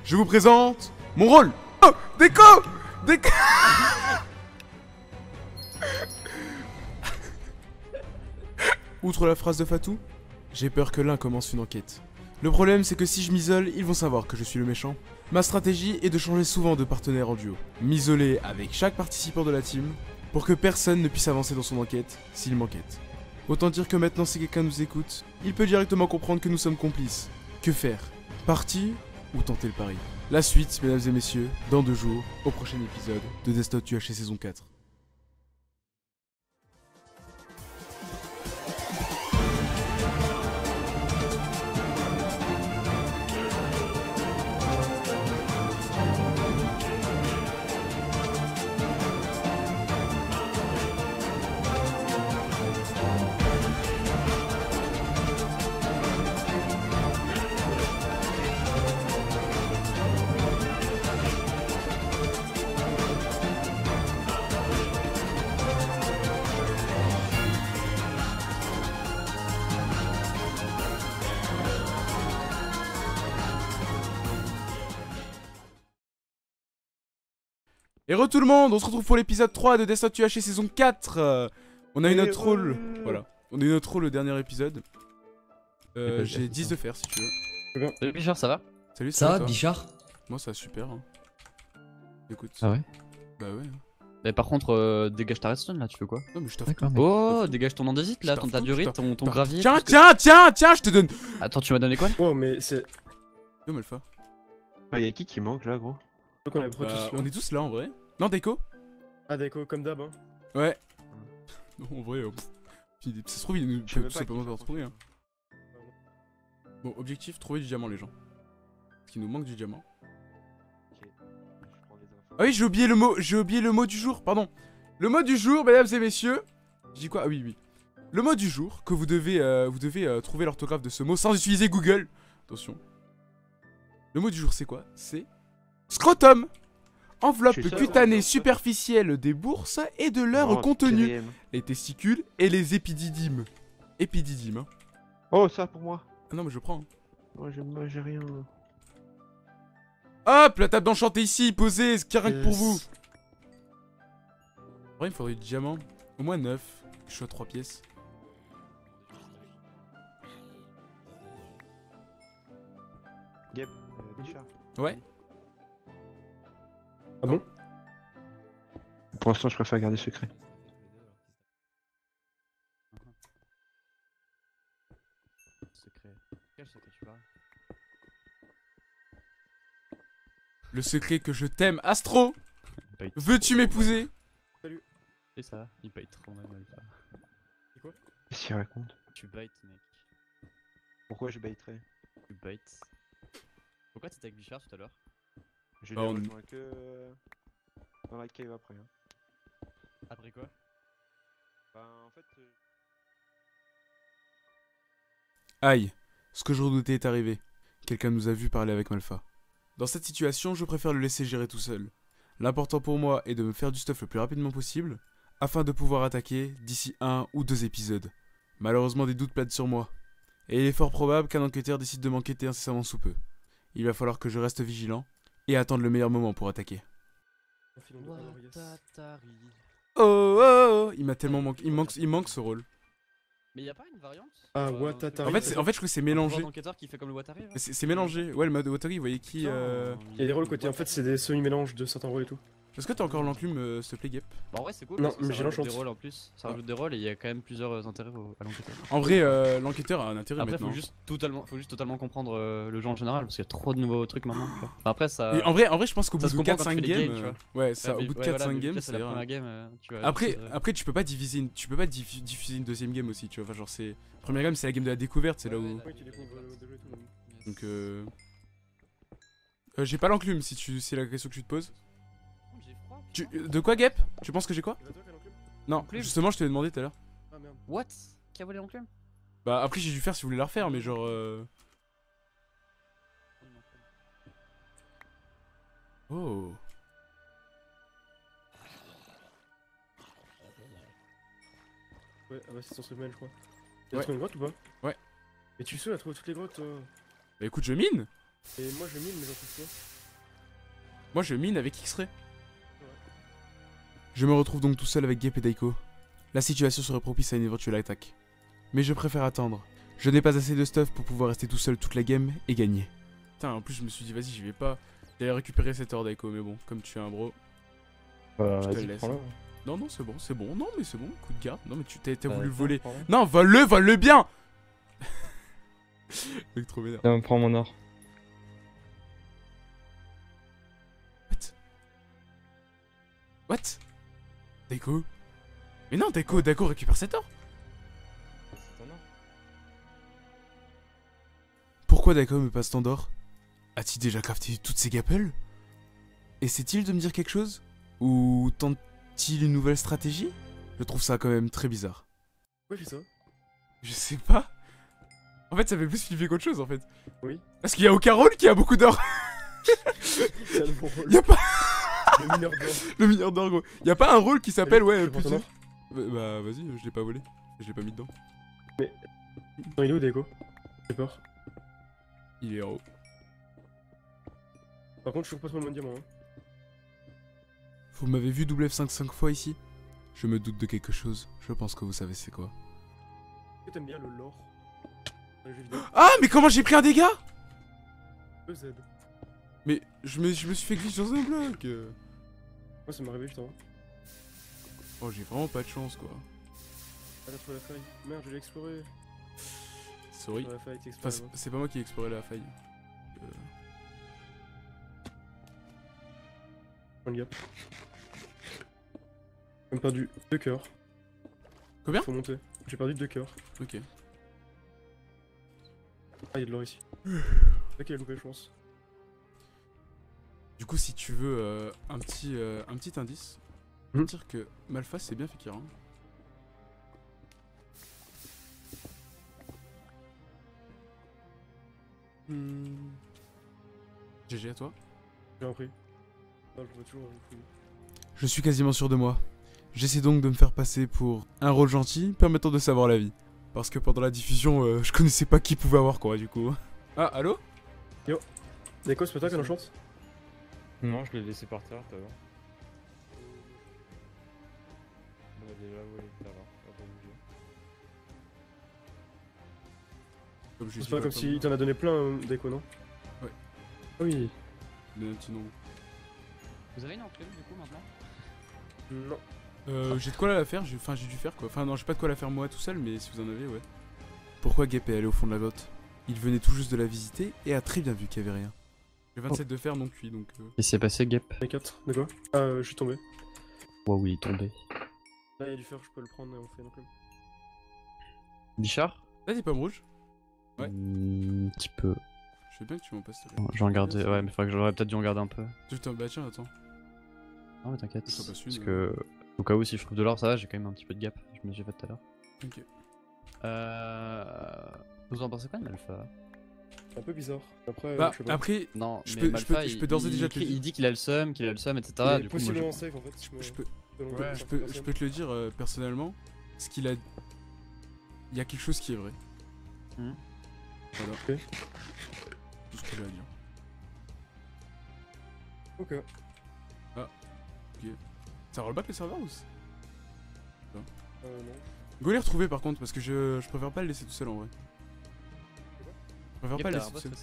je vous présente mon rôle. Oh, déco. Déco. Outre la phrase de Fatou, j'ai peur que l'un commence une enquête. Le problème c'est que si je m'isole, ils vont savoir que je suis le méchant. Ma stratégie est de changer souvent de partenaire en duo. M'isoler avec chaque participant de la team, pour que personne ne puisse avancer dans son enquête s'il m'enquête. Autant dire que maintenant si quelqu'un nous écoute, il peut directement comprendre que nous sommes complices. Que faire? Partir ou tenter le pari? La suite, mesdames et messieurs, dans 2 jours, au prochain épisode de Desktop UHC saison 4. Et re tout le monde, on se retrouve pour l'épisode 3 de Desktop UHC saison 4. On a eu notre rôle, voilà. On a eu notre rôle le dernier épisode. J'ai 10 de fer si tu veux. Salut Bichard, ça va? Salut, Ça va, toi Bichard? Moi ça va super. Hein. Écoute. Ah ouais? Bah ouais. Mais par contre, dégage ta redstone là, tu fais quoi? Non mais je t'affronte. D'accord, mais... Oh, dégage ton andésite là, ta durite, ton gravier. Tiens, tiens, je te donne. Attends, tu m'as donné quoi? Oh mais c'est... Yo Malfa. Ah, y'a qui manque là, gros? Donc on est prêts tous là. On est tous là en vrai. Non, Déco? Ah Déco, comme d'hab hein. Ouais. Non, en vrai, ça se trouve, il nous Je sais peut même tout pas simplement qui pas retrouver. Hein. Bon, objectif, trouver du diamant, les gens. Parce qu'il nous manque du diamant. Ok, je prends les infos. Ah oui, j'ai oublié le mot du jour, pardon. Le mot du jour, mesdames et messieurs. Je dis quoi? Ah oui, oui. Le mot du jour, que vous devez trouver l'orthographe de ce mot sans utiliser Google. Attention. Le mot du jour, c'est quoi? C'est scrotum. Enveloppe Je suis sûr, cutanée ouais. superficielle des bourses et de leur Non, contenu. TDM. Les testicules et les épididymes. Épididymes, hein. Oh, ça pour moi. Ah non, mais je prends. Hein. Moi j'ai rien. Hop, la table d'enchanté ici, posée, c'est rien que pour Yes. vous. En vrai, il me faudrait du diamant. Au moins 9. Je suis à 3 pièces. Gap, Bichard. Ouais. Ah bon? Pour l'instant, je préfère garder secret. Secret. Quel secret tu parles? Le secret que je t'aime, Astro. Il paye Veux-tu m'épouser? Et ça, il paye trop mal. Qu'est-ce qu'il raconte? Tu baites, mec. Pourquoi je baiterais? Tu baites. Pourquoi t'étais avec Bichard tout à l'heure? Je Bah, l'ai on- rejoint que dans la cave après. Hein. Après quoi? Bah, en fait, Aïe, ce que je redoutais est arrivé. Quelqu'un nous a vu parler avec Malfa. Dans cette situation, je préfère le laisser gérer tout seul. L'important pour moi est de me faire du stuff le plus rapidement possible, afin de pouvoir attaquer d'ici 1 ou 2 épisodes. Malheureusement, des doutes planent sur moi, et il est fort probable qu'un enquêteur décide de m'enquêter incessamment sous peu. Il va falloir que je reste vigilant, et attendre le meilleur moment pour attaquer. Watatari. Oh oh oh, il m'a tellement manqué, il manque ce rôle. Mais y'a pas une variante? Ah, Watatari. En fait, je crois que c'est mélangé. Un enquêteur qui fait comme le Watari là? C'est mélangé. Ouais, le mode Watari, vous voyez qui Il y a des rôles côté, en fait c'est des semi-mélanges de certains rôles et tout. Est-ce que t'as encore l'enclume, s'il te plaît, Gep? Bah en vrai c'est cool, Non, parce que mais ça j'ai rajoute l'enchante. des rôles en plus. Ça rajoute des rôles et il y a quand même plusieurs intérêts à l'enquêteur. En vrai, l'enquêteur a un intérêt Après maintenant. faut juste totalement comprendre le jeu en général parce qu'il y a trop de nouveaux trucs maintenant. Tu vois. Enfin, après ça. Et en vrai, je pense qu'au bout ça se de comprend quand 4-5 tu fais les games, games, tu vois. ouais, ça, Ouais, au bout de ouais, 4-5 voilà, games, c'est ça la ira. première game. Tu vois, Après, tu peux pas diffuser une deuxième game aussi, tu vois. Enfin, genre, c'est. Première game, c'est la game de la découverte, c'est là où. Ouais, tu découvres le jeu et tout. Donc, j'ai pas l'enclume si c'est la question que tu te poses. J'ai froid. De quoi, Gep? Tu penses que j'ai quoi? Et bah toi, quel enclume? Non, L'enclume. justement, je te l'ai demandé tout à l'heure. Ah merde. What? Qui a volé l'enclume? Bah, après, j'ai dû faire si vous voulez la refaire, mais genre. Oh. Ouais, ah bah c'est son semaine je crois. Ouais. T'as trouvé une grotte ou pas? Ouais. Mais tu sais, à trouver toutes les grottes toi. Bah, écoute, je mine. Et moi je mine mais j'en trouve pas. Moi je mine avec X-Ray. Je me retrouve donc tout seul avec Gep et Daiko. La situation serait propice à une éventuelle attaque. Mais je préfère attendre. Je n'ai pas assez de stuff pour pouvoir rester tout seul toute la game et gagner. Putain, en plus je me suis dit vas-y j'y vais pas. J'allais récupérer cette or Daiko, mais bon, comme tu es un bro. Bah, Je te vas-y, laisse. prends-le. Non, non, c'est bon, non, mais c'est bon, coup de garde. Non, mais tu t'as Bah, voulu le tiens, voler. prends-le. Non, vole-le bien. Mec, trop vénère. Tiens, prends mon or. What Daiko. Mais non, Daiko récupère cet or. C'est ton or. Pourquoi Daiko me passe tant d'or? A-t-il déjà crafté toutes ces gapels? Essaie-t-il de me dire quelque chose? Ou tente-t-il une nouvelle stratégie? Je trouve ça quand même très bizarre. Pourquoi il fait ça? Je sais pas. En fait, ça fait plus flipper qu'autre chose en fait. Oui. Parce qu'il y a aucun rôle qui a beaucoup d'or. C'est un bon rôle. Y a pas Le mineur d'or. le mineur d'or gros. Y a pas un rôle qui s'appelle Je ouais prends ton plus. or. Bah vas-y, je l'ai pas volé. Je l'ai pas mis dedans. Non, il est où, Deco? J'ai peur. Il est en haut. Par contre, je suis pas trop le diamant. Hein. Vous m'avez vu double F5 5 fois ici? Je me doute de quelque chose. Je pense que vous savez c'est quoi. Est-ce que t'aimes bien le lore dans les jeux vidéo? Ah mais comment j'ai pris un dégât? EZ. Mais je me suis fait glitch dans un bloc. Moi, ça m'est arrivé justement. Oh j'ai vraiment pas de chance quoi. Ah, t'as trouvé la faille. Merde, je l'ai exploré. Sorry. La faille, t'es Enfin, exploré. c'est pas moi qui ai exploré la faille. Prends le gap. J'ai perdu 2 cœurs. Combien? Faut monter. J'ai perdu 2 cœurs. Ok. Ah, y'a de l'or ici. C'est là qu'il a loupé, je pense. Du coup si tu veux un petit indice, dire que Malphas c'est bien Fekir. Hein. GG à toi. J'ai repris. Non, je vois toujours avec lui. Je suis quasiment sûr de moi. J'essaie donc de me faire passer pour un rôle gentil permettant de savoir la vie. Parce que pendant la diffusion, je connaissais pas qui pouvait avoir quoi du coup. Ah, allô? Deco, c'est pas toi qui en chante? Non, je l'ai laissé par terre tout à l'heure. On a déjà volé tout à l'heure. On va pas bouger. Comme je C'est suis pas comme si t'en as donné plein, Deco, non? Ouais. Ah oui. Le petit nom. Vous avez une enclume du coup maintenant? Non. J'ai de quoi la faire, enfin j'ai dû faire quoi. Enfin non, j'ai pas de quoi la faire moi tout seul, mais si vous en avez, ouais. Pourquoi Gep est allé au fond de la grotte? Il venait tout juste de la visiter et a très bien vu qu'il y avait rien. J'ai 27 de fer non cuit donc... Qu'est-ce qui s'est passé, Gep? Les 4. De quoi? Ah, je suis tombé. Waouh, il est tombé. Là, y'a du fer, je peux le prendre et on fait une enclume. Bichard? Là des pommes rouges. Ouais. Un petit peu. Je veux bien que tu m'en passes. s'il te plaît. Je vais en garder. Ouais, mais j'aurais peut-être dû en garder un peu. Putain, bah tiens, attends. Non, mais t'inquiète. Ça passe Parce une, que, au cas où, si je trouve de l'or, ça va, j'ai quand même un petit peu de gap. Je me suis fait tout à l'heure. Ok. Vous en pensez quoi de Malfa? C'est un peu bizarre. Après, Bah je sais pas. après, Non, Je mais peux- Malfa, je peux d'ores et déjà te le il dire. dit qu'il a le seum, etc. Il est Du coup, moi, possiblement safe en fait. je peux, Ouais, je peux te le dire personnellement. Ce qu'il a... Il y a quelque chose qui est vrai. Mhm. Voilà. Ok. Tout ce que j'ai à dire. Ok. Ça rollback le serveur ou c'est- Non. Go les retrouver par contre parce que je préfère pas le laisser tout seul en vrai. Je préfère pas le laisser tout seul.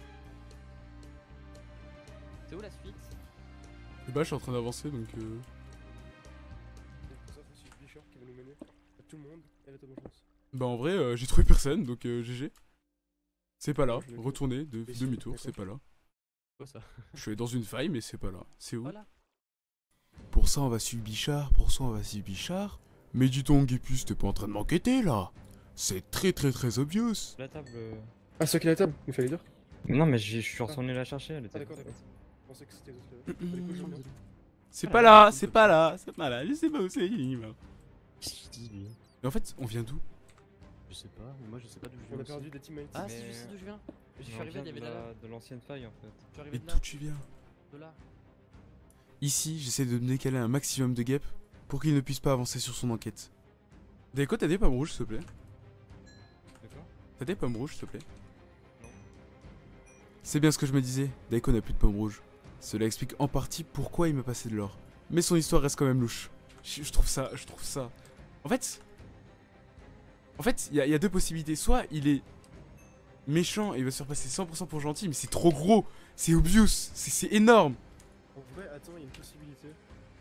C'est où la suite? Et bah je suis en train d'avancer donc Pour ça, faut suivre Bichard qui va nous mener à tout le monde et à la bonne chance. Bah en vrai j'ai trouvé personne donc GG. C'est pas là, Je l'ai retournez, Ici, demi-tour, d'accord. c'est pas là. Quoi ça? Je suis dans une faille mais c'est pas là. C'est où? Voilà. Pour ça on va suivre Bichard, pour ça on va suivre Bichard. Mais dis donc Gepus, t'es pas en train de m'enquêter là? C'est très obvious. La table. Ah, c'est toi qui est à la table, il fallait dire. Non, mais je suis retourné la chercher, elle Ah, était. d'accord. Je pensais que c'était les autres. Bah, du coup, je viens. C'est pas là, c'est pas là, c'est pas là, je sais pas où c'est, il y va. Qu'est-ce qu'il dit lui? Mais en fait, on vient d'où? Je sais pas, mais moi je sais pas d'où je On viens. a aussi. perdu des teammates. Ah, Mais- si, je sais d'où je viens. Je suis On arrivé, vient il y avait de la lave. de l'ancienne faille en fait. Je suis arrivé Mais de là. d'où tu viens? De là. Ici, j'essaie de me décaler un maximum de Gep pour qu'il ne puisse pas avancer sur son enquête. Daiko, t'as des pommes rouges s'il te plaît? D'accord. T'as des pommes rouges s'il te plaît? Non. C'est bien ce que je me disais, Daiko n'a plus de pommes rouges. Cela explique en partie pourquoi il me passait de l'or. Mais son histoire reste quand même louche. Je trouve ça... En fait, il y a deux possibilités. Soit il est méchant et il va se faire passer 100% pour gentil, mais c'est trop gros, c'est obvious, c'est énorme. En vrai, attends, il y a une possibilité.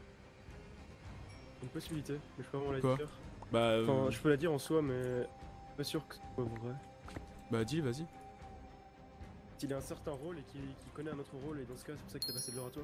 Une possibilité, mais je peux vraiment la Quoi dire. Bah, Enfin, je peux la dire en soi, mais pas sûr que ce soit vrai. bah dis, vas-y. Il a un certain rôle et qu'il connaît un autre rôle, et dans ce cas, c'est pour ça qu'il t'a passé de l'or à toi.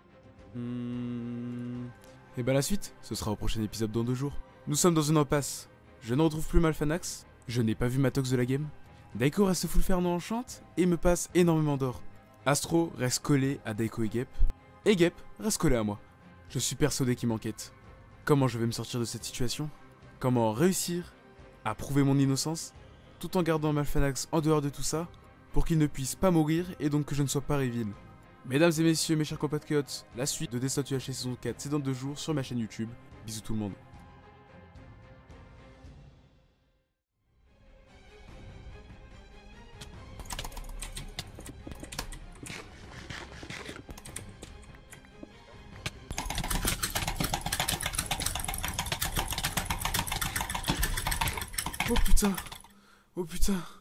Et bah la suite, ce sera au prochain épisode dans 2 jours. Nous sommes dans une impasse. Je ne retrouve plus Malfanax, je n'ai pas vu Matox de la game. Daiko reste full Fernand enchante et me passe énormément d'or. Astro reste collé à Daiko et Gep reste collé à moi. Je suis persuadé qu'il m'enquête. Comment je vais me sortir de cette situation? Comment réussir à prouver mon innocence, tout en gardant Malfanax en dehors de tout ça, pour qu'il ne puisse pas mourir et donc que je ne sois pas reveal. Mesdames et messieurs, mes chers compatriotes, la suite de Destin UHC saison 4 c'est dans 2 jours sur ma chaîne YouTube. Bisous tout le monde. Oh putain. Oh putain.